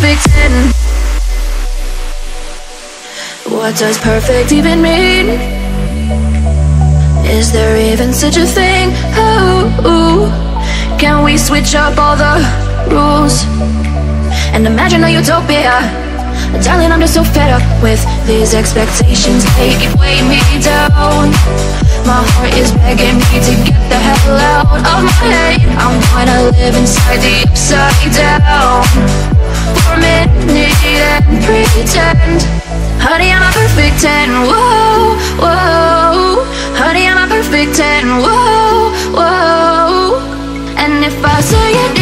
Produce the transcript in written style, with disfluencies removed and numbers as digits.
perfect 10? What does perfect even mean? Is there even such a thing? Oh, can we switch up all the rules and imagine a utopia? Darling, I'm just so fed up with these expectations. They weigh me down. My heart is begging me to get the hell out of my head. I wanna live inside the upside down for a minute and pretend. Honey, I'm a perfect 10. Whoa, whoa. Honey, I'm a perfect 10. Whoa, whoa. And if I say it